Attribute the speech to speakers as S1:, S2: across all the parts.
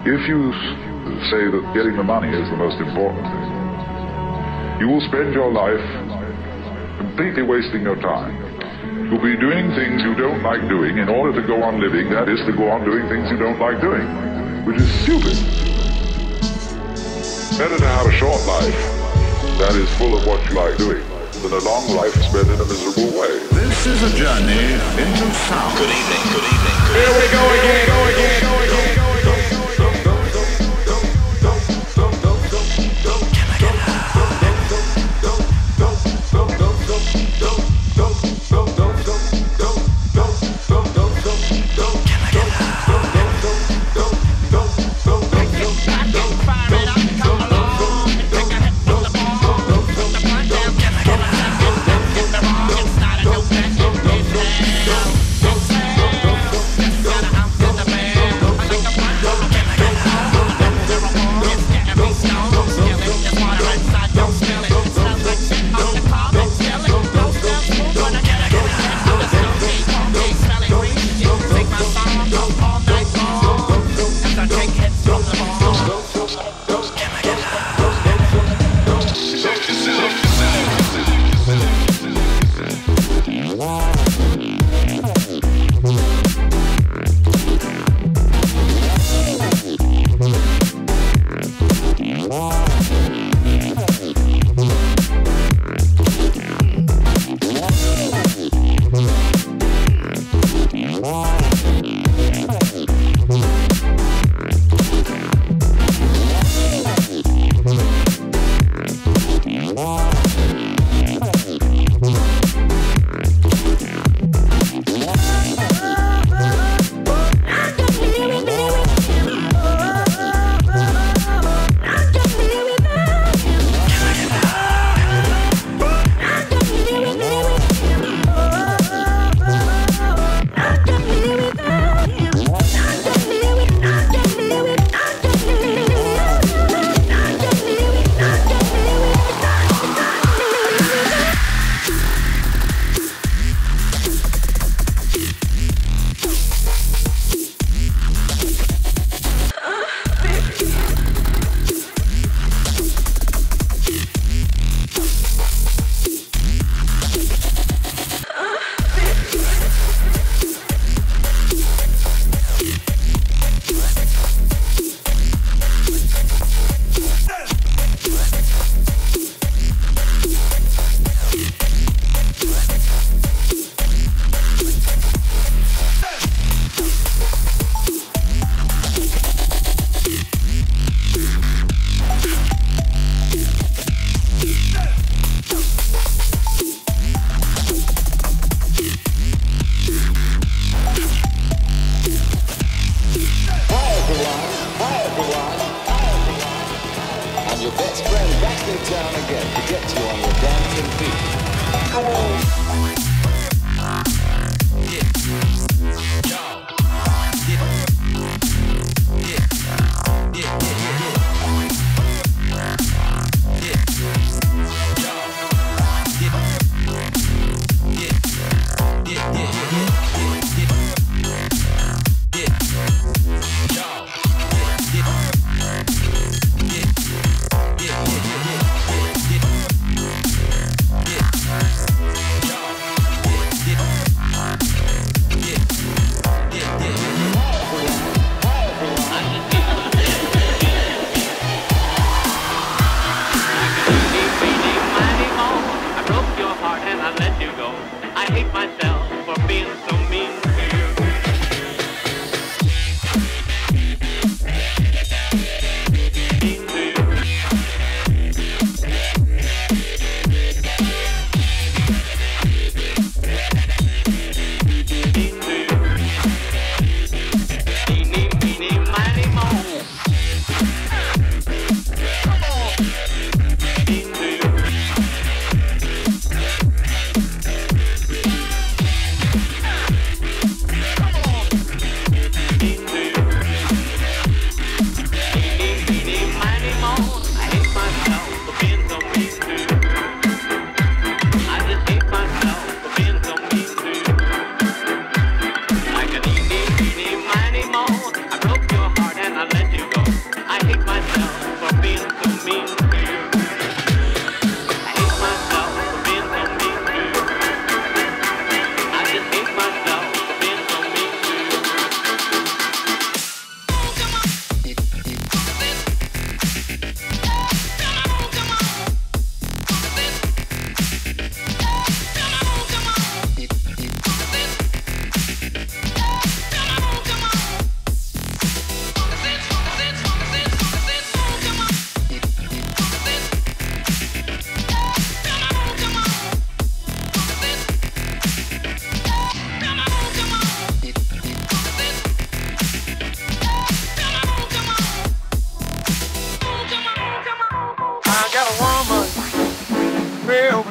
S1: If you say that getting the money is the most important thing, you will spend your life completely wasting your time. You'll be doing things you don't like doing in order to go on living, that is, to go on doing things you don't like doing, which is stupid. Better to have a short life that is full of what you like doing than a long life spent in a miserable way.
S2: This is a journey into sound.
S3: Good evening, good evening.
S4: Here we go again, go again, go again.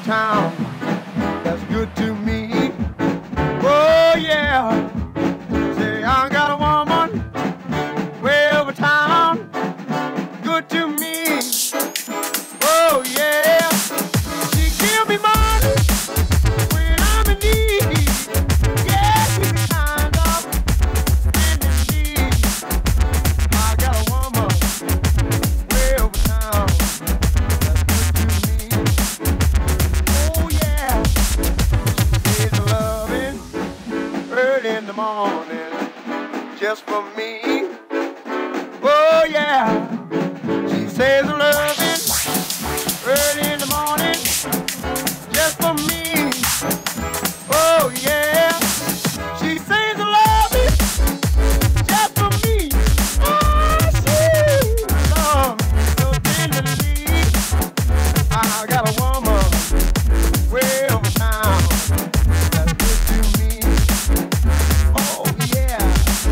S3: town that's good to me. Oh yeah, say I got a woman way over town, good to me. Oh yeah, she give me money when I'm in need. Yeah, she be kind of spending need. I got a woman way over town that's good to me. Oh yeah, she's loving early in the morning just for me. Oh yeah, she says loving early in the morning just for me. Oh yeah, she says loving just for me. Oh, she loves me so tenderly. I got a woman way over town that's good to me. Oh yeah.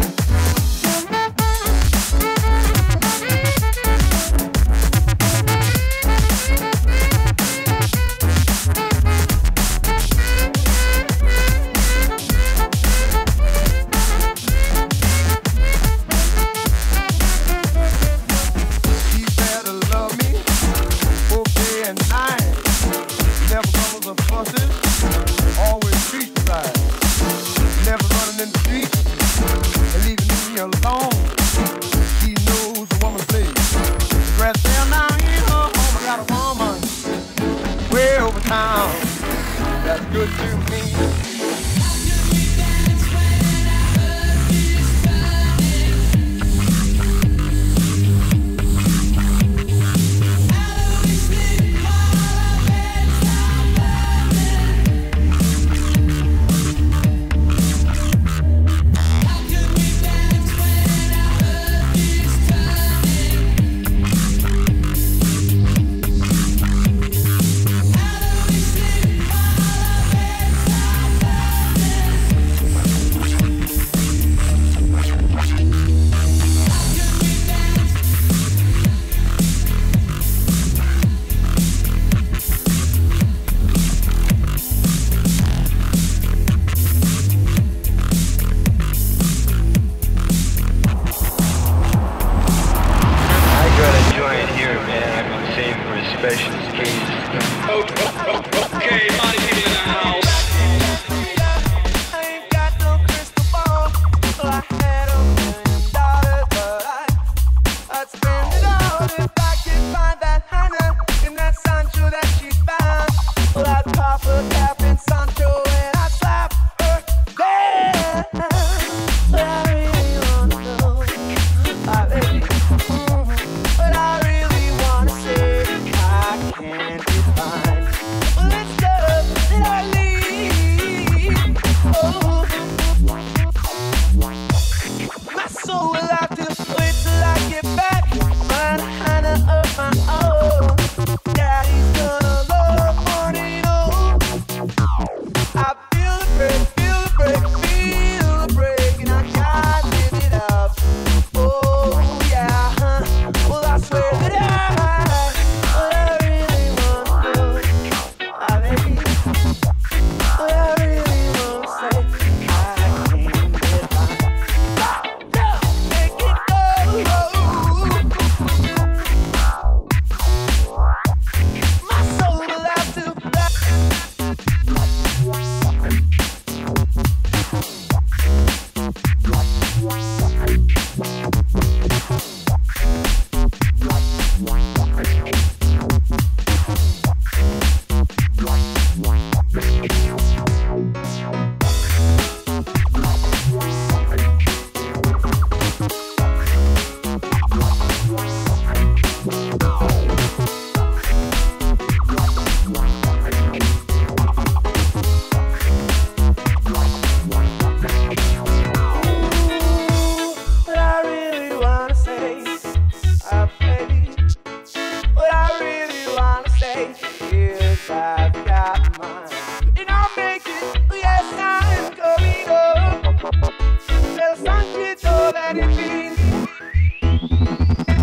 S3: She better love me both day and night. Never comes up fusses, always treat me right. Never running in the street and leaving me alone. She knows a woman's place. The grass fell down in her home. I got a woman way over town that's good to me.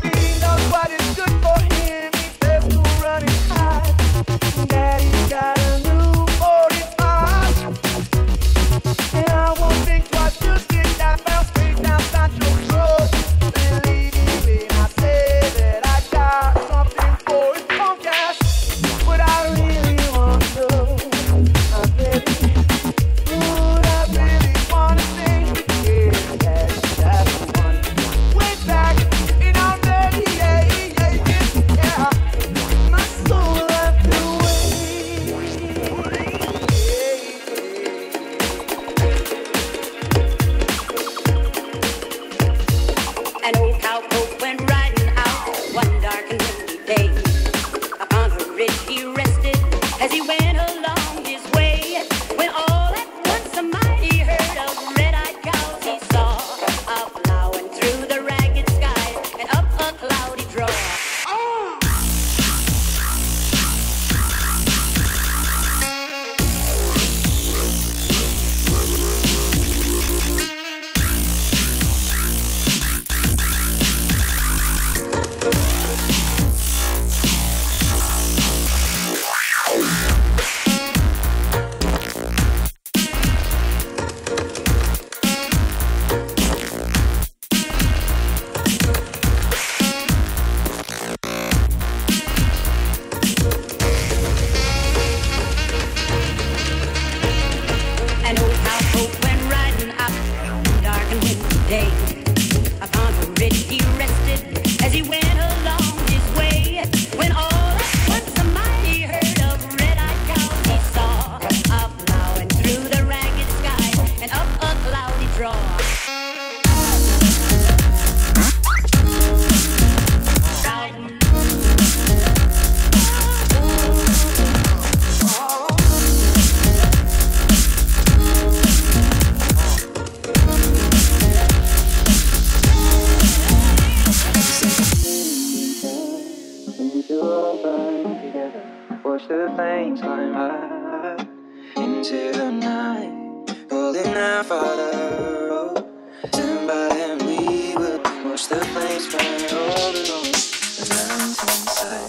S3: Daddy's got a
S5: day. Upon the ridge he rested as he went along his way. When all at once a mighty herd of red-eyed cows he saw, up plowing through the ragged sky and up a cloudy draw.
S6: Watch the flames climb high into the night, calling out Father, oh, stand by and we will watch the flames burn all along the mountainside.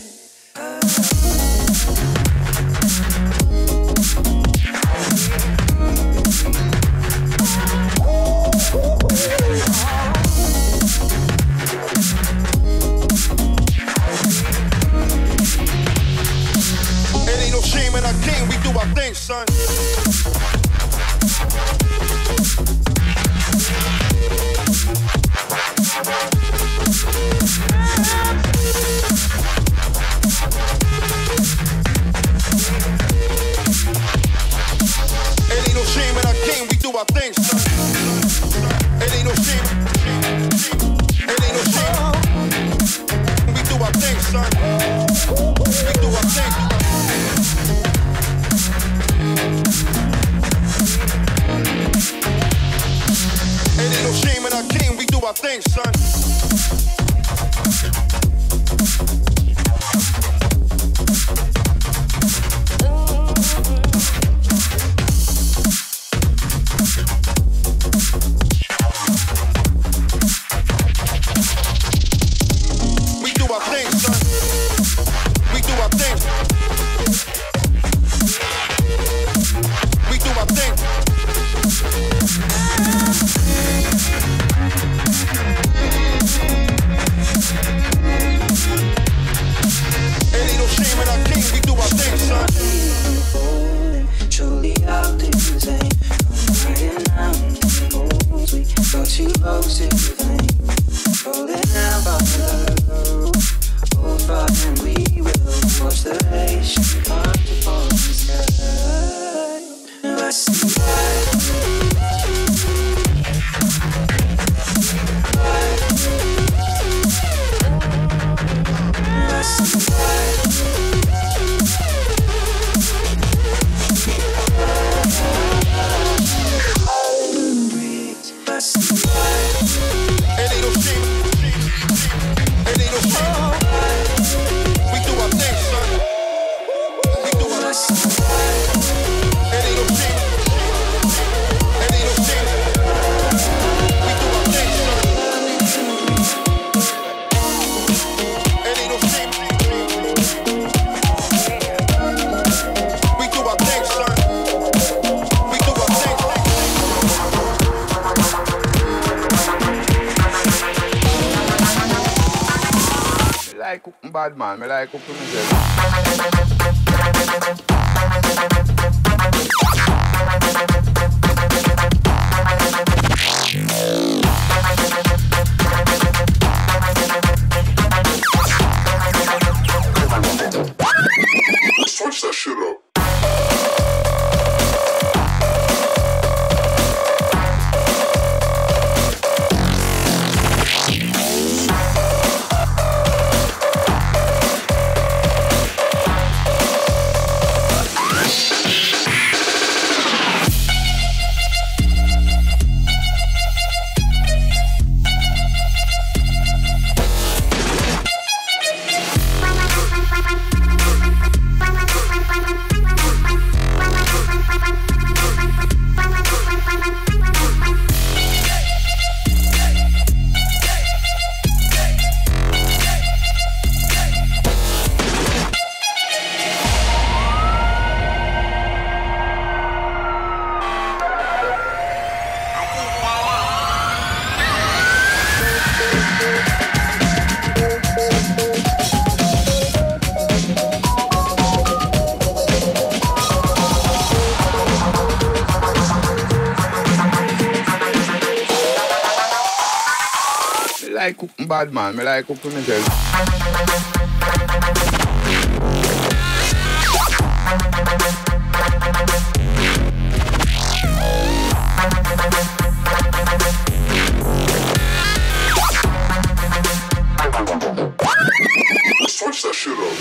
S3: Our king, we do our thing, son. It ain't no shame in our king, we do our thing, son. It ain't no shame. It ain't no shame. We do our thing, son. We do our thing. It ain't no shame in our king, we do our thing, son. We do our thing, son. We do our thing. We do our thing. It ain't no shame in our king, we do our thing, son.
S6: Truly out in the same. I'm riding out in the moves. We got too close to the flame. Rolling out by the road. Oh, far and we will watch the nation come to fall the sky. Now I see
S3: It ain't no shame. It ain't no shame. We do our thing, son. We do our thing. It ain't no shame. It ain't no shame. We do our thing, son. It ain't no shame. We do our thing, son. We do our thing.
S7: I like cooking bad man, I like cooking myself.
S1: Switch that shit up.
S7: like cooking bad man. Me like cooking myself.
S1: Switch that shit up.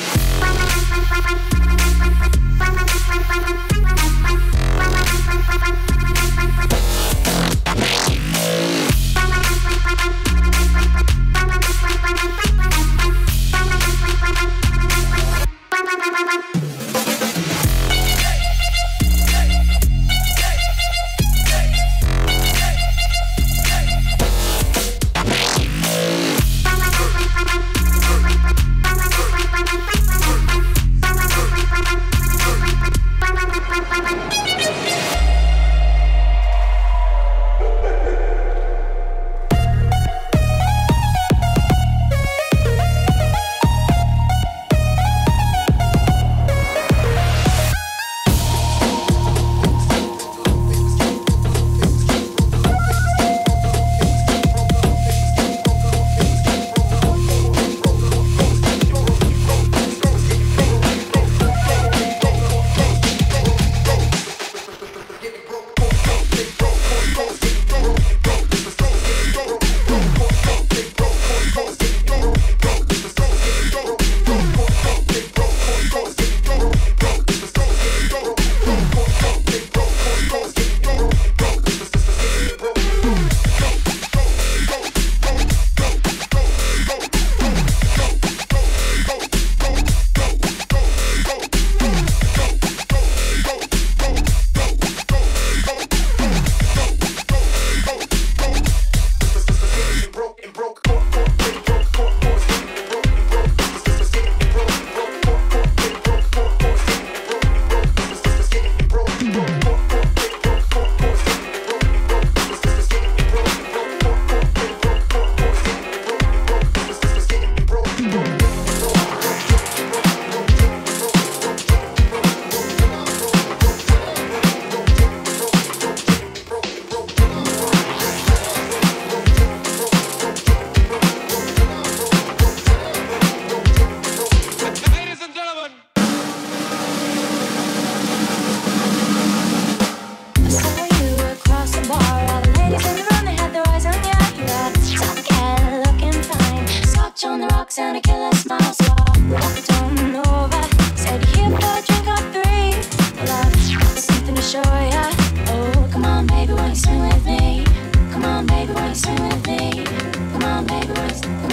S8: And a killer smile, so I walked on over. Said, here for a drink or three. Well, I've got something to show ya. Oh, come on, baby, won't you swing with me? Come on, baby, won't you swing with me? Come on, baby, won't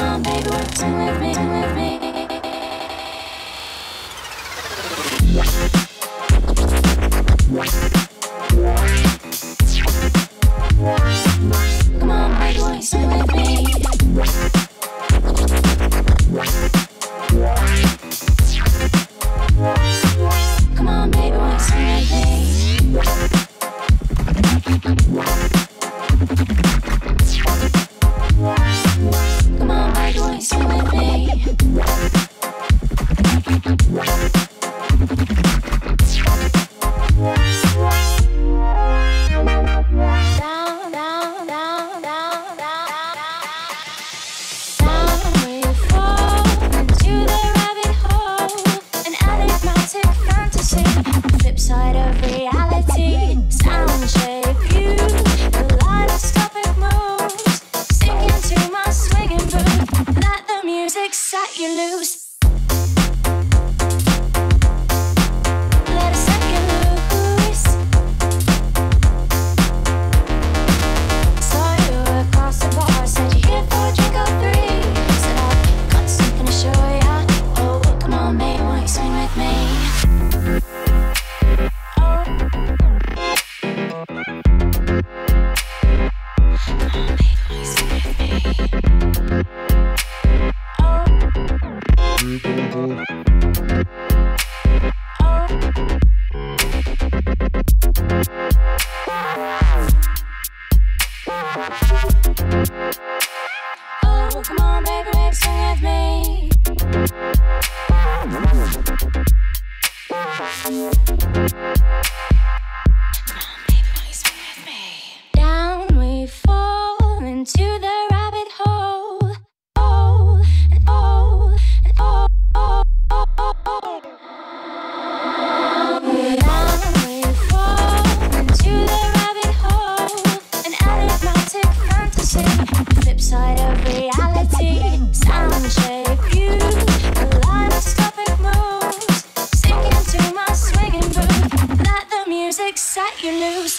S8: you swing with me? Swing with me. Come on, baby, won't you swing with me? Come on, baby, won't you swing with me? Come on, baby, won't you swing with me? Down, down, down, down, down, down we fall into the rabbit hole, an enigmatic fantasy, flip side of reality, sound shape view, kaleidoscopic moves, sink into my swinging boot, let the music set you loose. Let it set you loose. Saw you across the bar, said you here for a drink or three. Said I've got something to show ya. Oh, come on, baby, won't you swing with me? Oh. Come on, baby, won't you swing with me? Oh. Oh, come on, baby, baby, swing with me. Come on, baby, won't you swing with me? Down we fall into the rabbit hole. flip side of reality. Sound shape view, kaleidoscopic moves, sinking to my swinging groove. Let the music set you loose.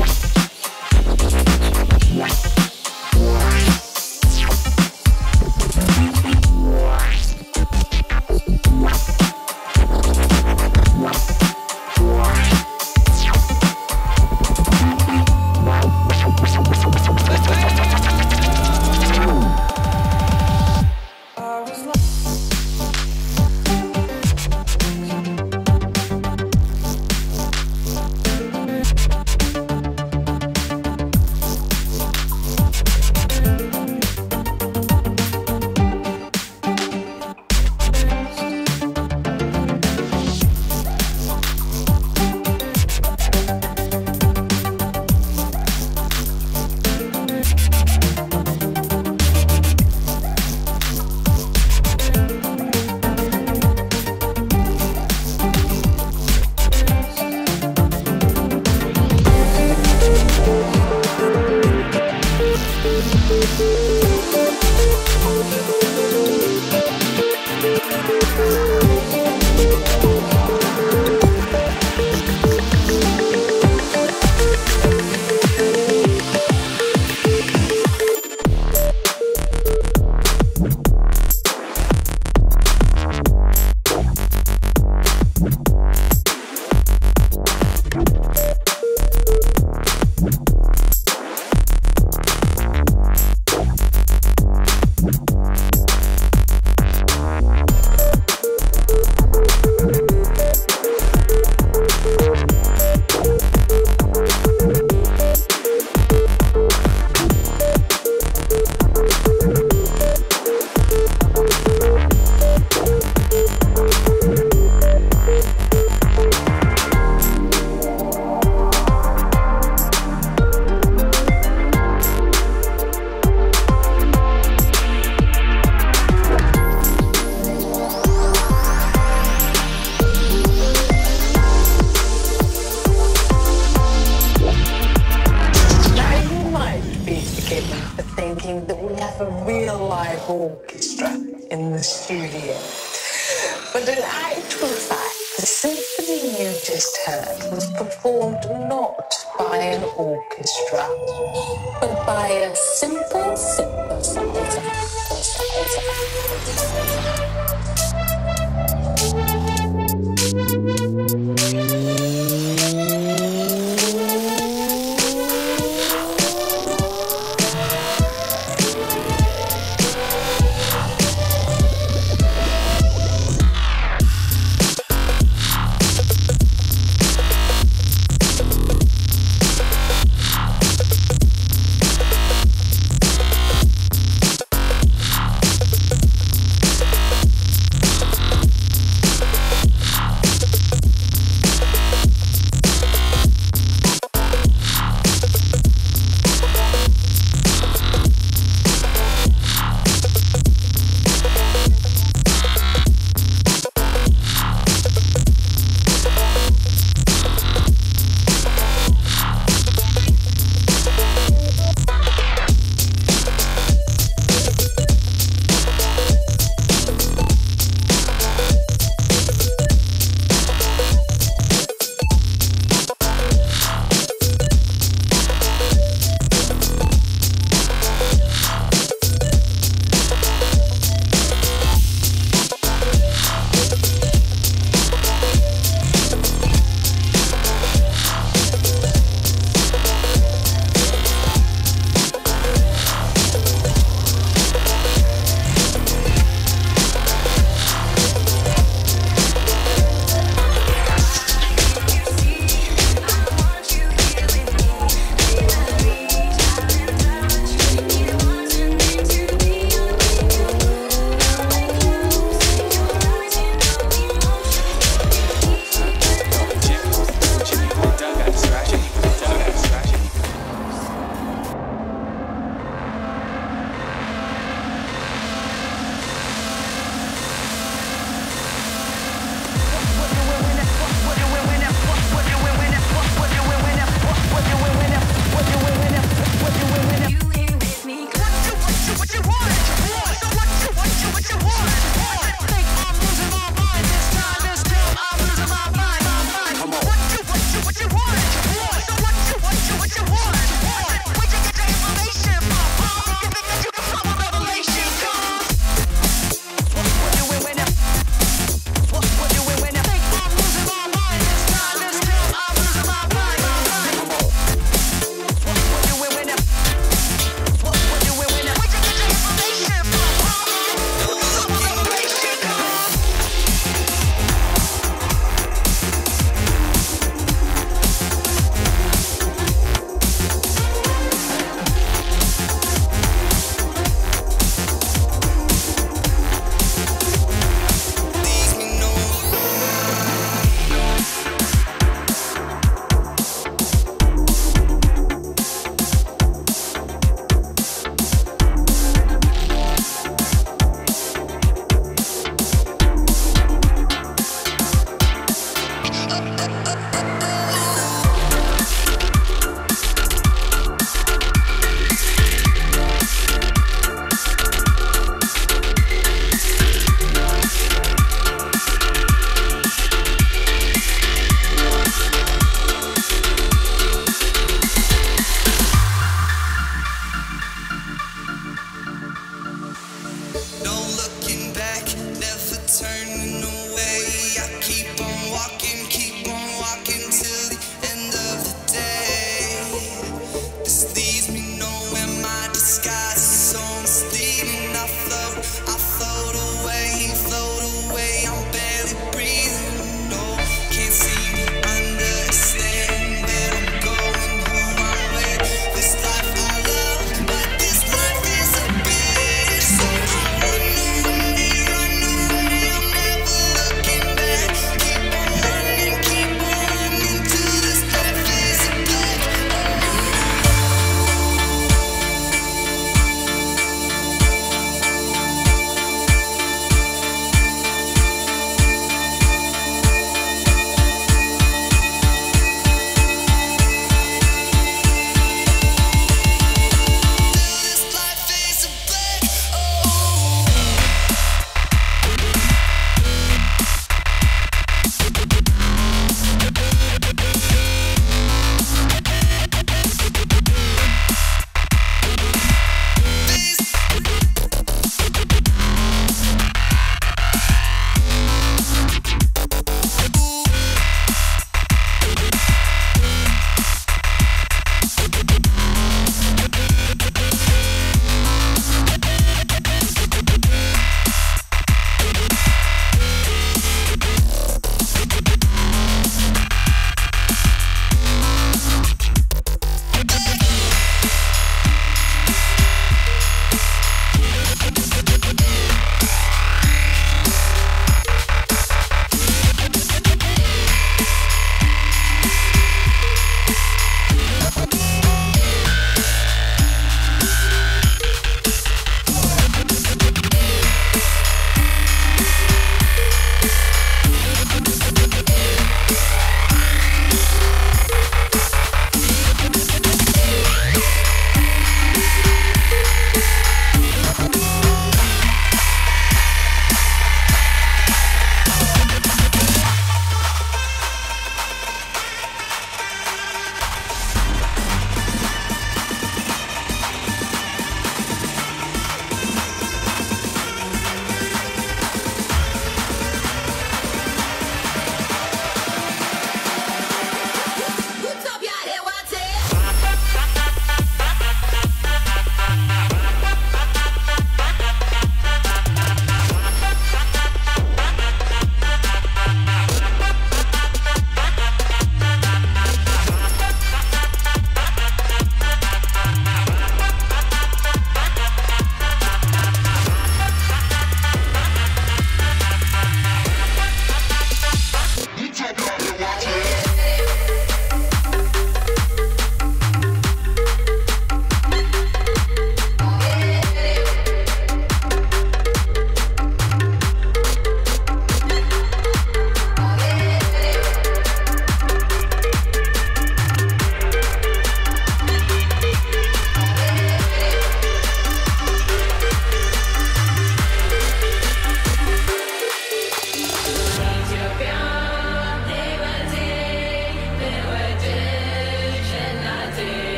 S9: Orchestra in the studio. But in actual fact, the symphony you just heard was performed not by an orchestra, but by a simple synthesizer.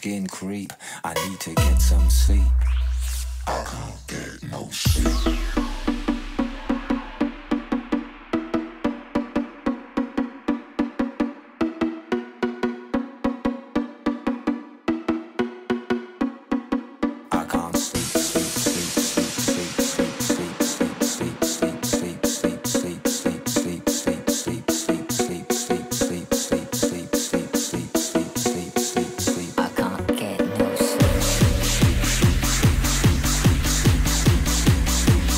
S10: skin creep. I need to get some sleep. I can't get no sleep.
S8: Sleep.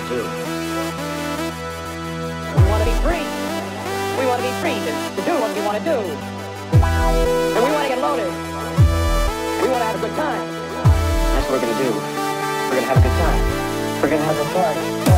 S11: too. We want to be free. We want to be free to do what we want to do. And we want to get loaded. We want to have a good time. That's what we're going to do. We're going to have a good time. We're going to have a party.